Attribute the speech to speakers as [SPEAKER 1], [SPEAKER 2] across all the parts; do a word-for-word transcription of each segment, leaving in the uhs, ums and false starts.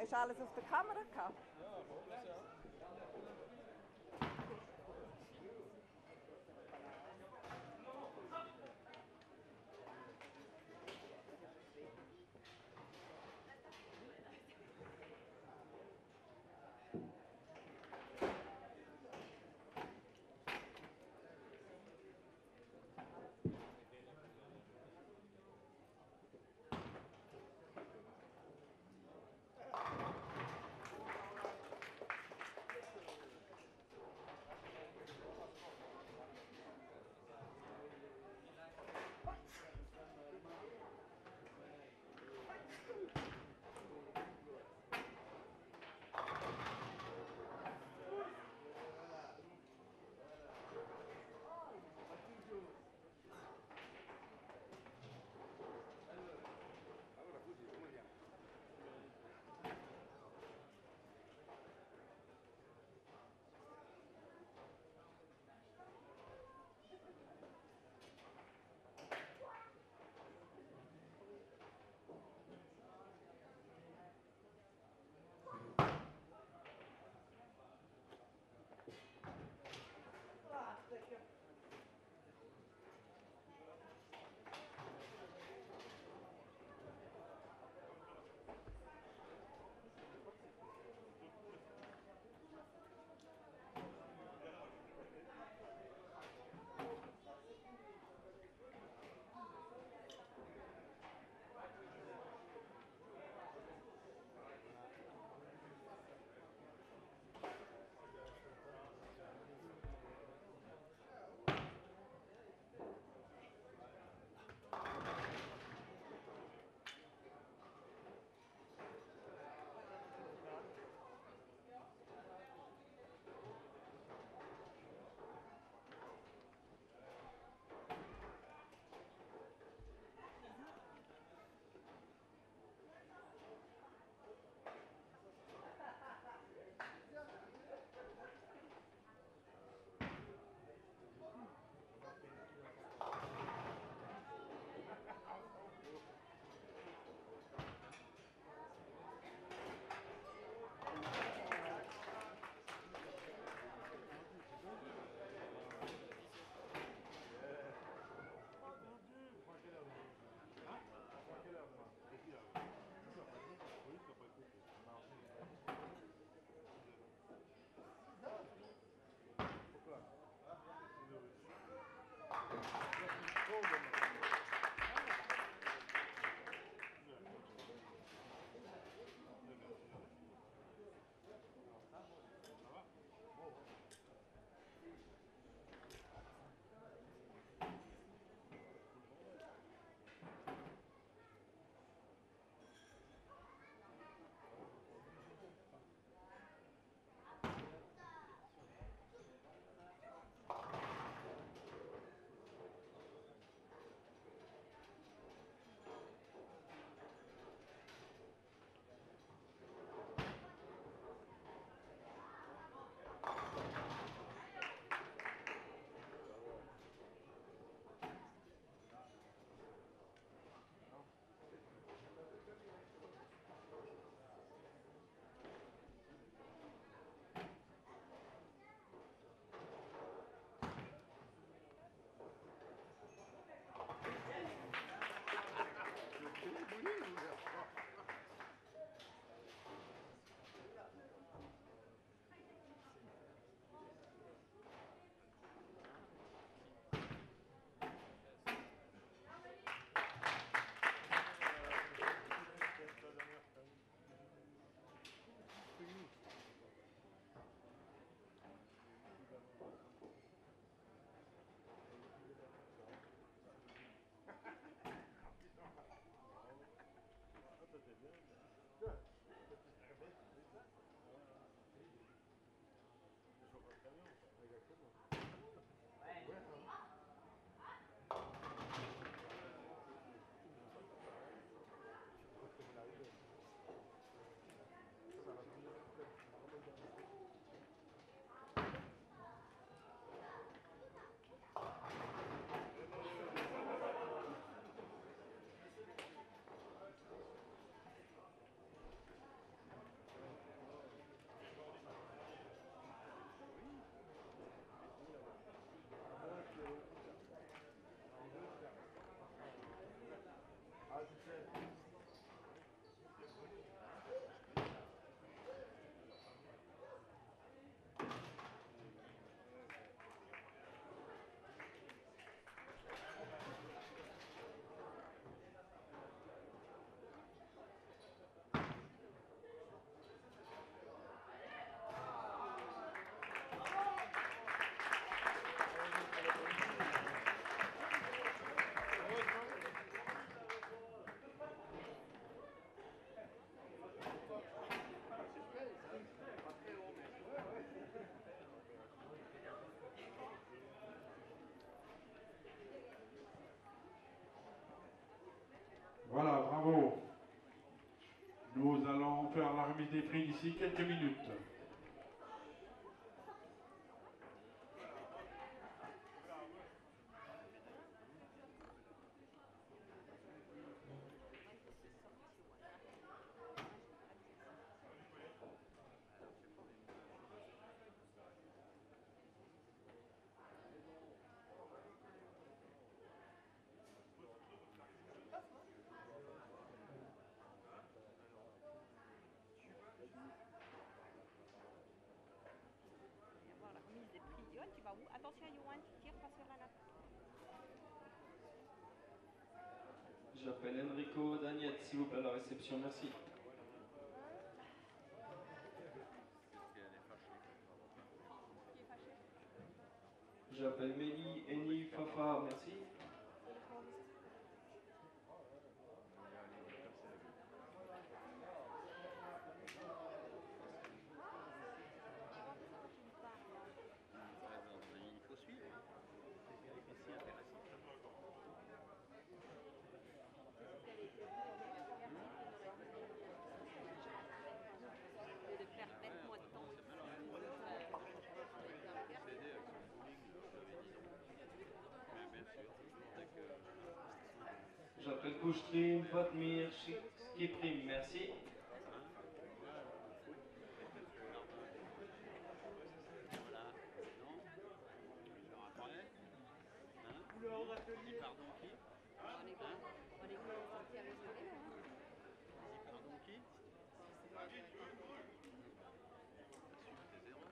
[SPEAKER 1] Hast du alles auf der Kamera gehabt?
[SPEAKER 2] Ja, hoffentlich ja.
[SPEAKER 1] la remise des prix d'ici quelques minutes.
[SPEAKER 2] Attention, Johan, tu tires pas sur la nappe.
[SPEAKER 3] J'appelle Enrico Dagnette, s'il vous plaît, à la réception, merci. J'appelle Mélie Eni Fafa, merci. J'appelle Kouchtrine, Fatmir, Skiprim, merci.
[SPEAKER 4] Pardon qui On est bon, on est bon, sortir les soleil. Pardon qui c'est zéro.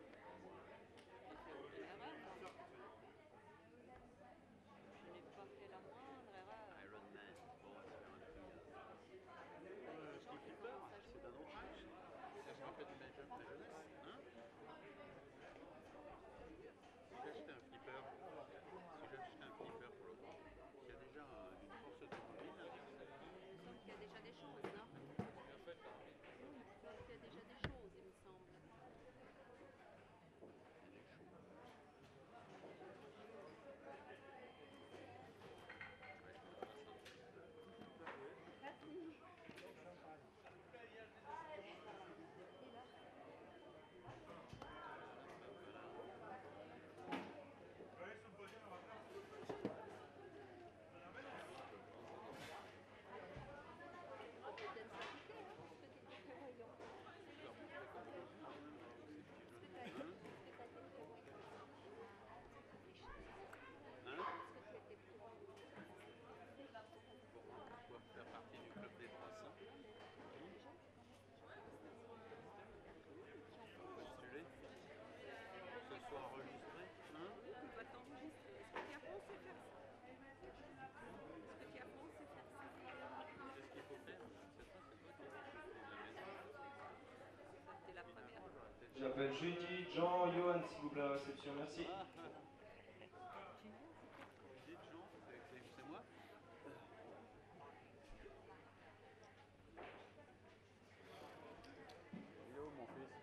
[SPEAKER 4] Je n'ai pas fait la moindre erreur. Iron Man, bon, on va se faire un peu. Euh, ce qui fait peur, c'est d'un autre âge. Ça se rappelle de ma jeunesse, hein? Si j'achetais un flipper, si j'achetais un flipper pour le coup, il y a déjà une course automobile. Donc il y a déjà des choses, non? Il y a déjà des choses, il me semble. Il y a des choses. Faire partie du club des trois cents. Postuler. Que ce soit enregistré. Hein? Tu dois t'enregistrer. Est-ce que tu as pensé faire ça? Est-ce que tu as pensé faire ça? C'est ce qu'il faut faire. C'est ça, c'est toi qui as la maison. C'était la première.
[SPEAKER 3] J'appelle Judith, Jean, Johan, s'il vous plaît, à la réception, merci.
[SPEAKER 4] Ah. Judith, Jean, c'est moi? Il est où mon fils?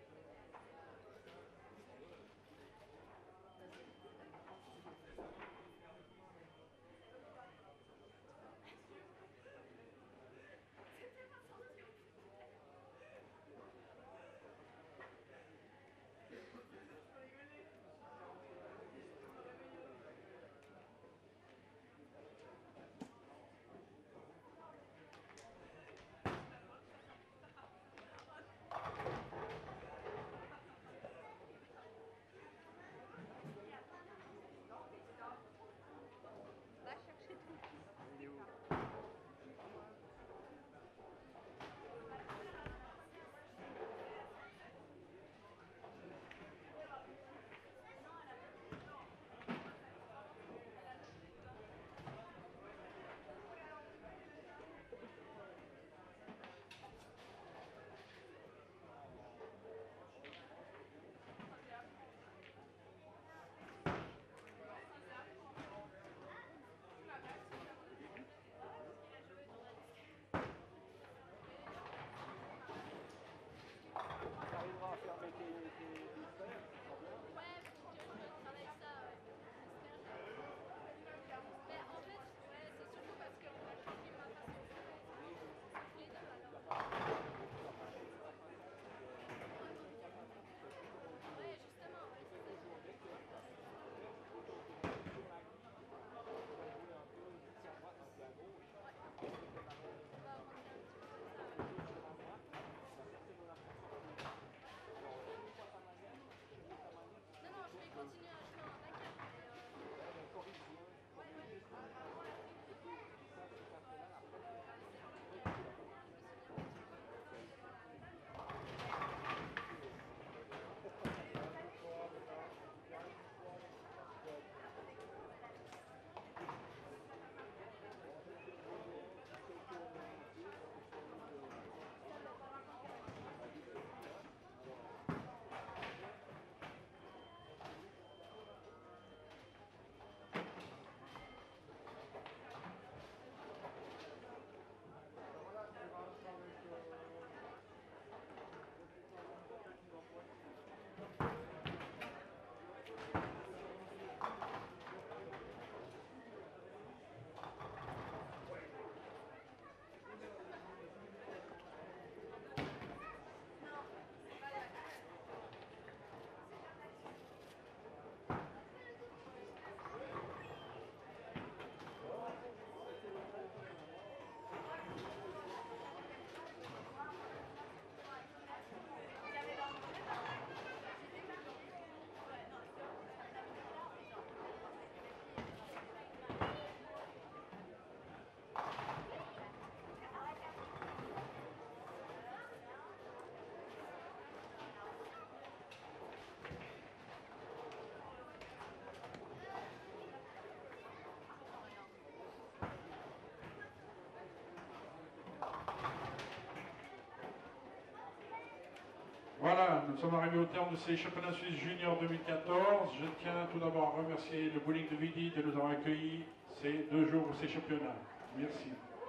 [SPEAKER 1] Voilà, nous sommes arrivés au terme de ces championnats suisses juniors deux mille quatorze. Je tiens tout d'abord à remercier le bowling de Vidi de nous avoir accueillis ces deux jours pour ces championnats. Merci.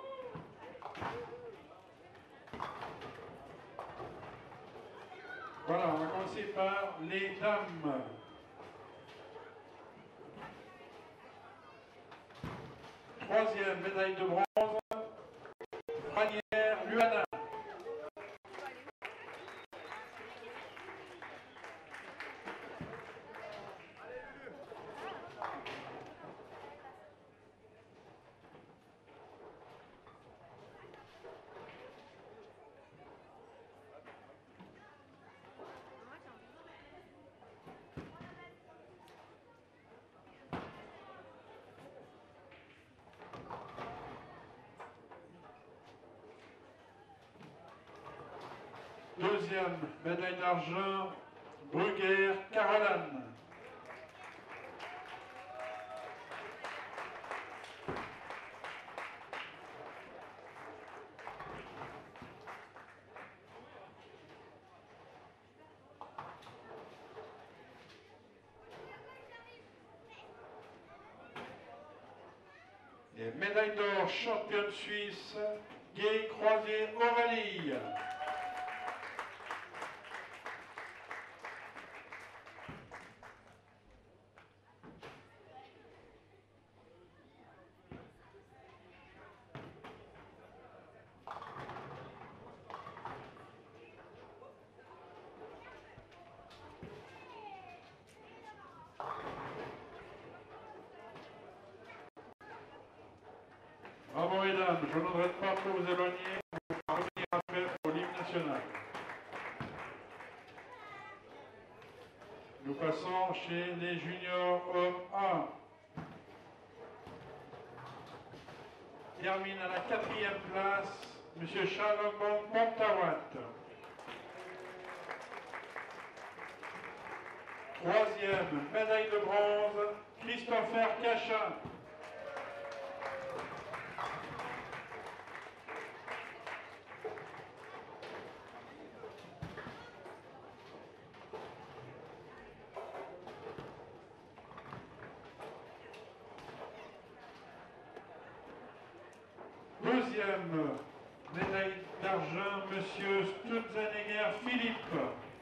[SPEAKER 1] Voilà, on va commencer par les dames. Troisième médaille de bronze, Ranière Luana. Deuxième médaille d'argent, Bruguère Caroline. Et médaille d'or, championne suisse, Gay Croisé Aurélie. Bravo mesdames, je ne voudrais pas trop vous éloigner, on va revenir après au l'hymne national. Nous passons chez les juniors hommes un. Termine à la quatrième place, M. Salomon Montawat. Troisième, médaille de bronze, Christopher Cachin. Deuxième médaille d'argent, M. Stutzenegger Philippe.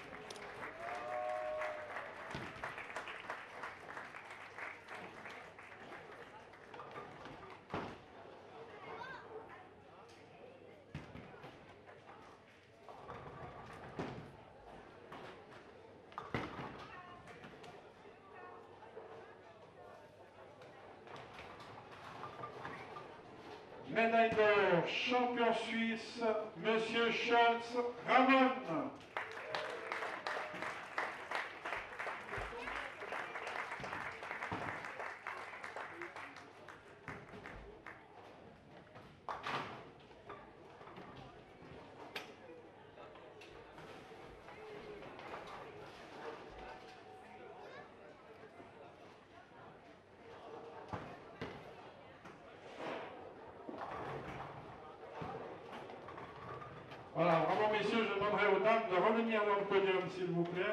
[SPEAKER 1] Médaille d'or, champion suisse, M. Scholz Ramon. Voilà, vraiment messieurs, je demanderai aux dames de revenir dans le podium s'il vous plaît.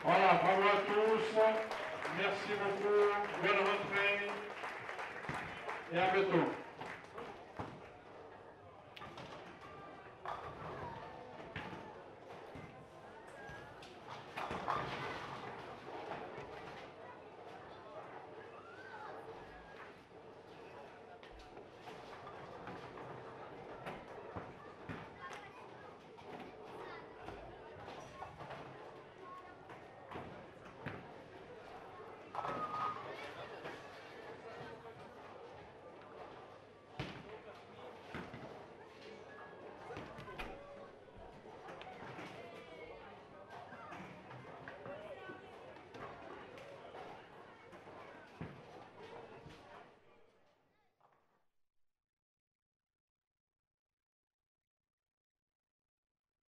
[SPEAKER 1] Voilà, bravo à tous. Merci beaucoup. Bonne rentrée. Et à bientôt.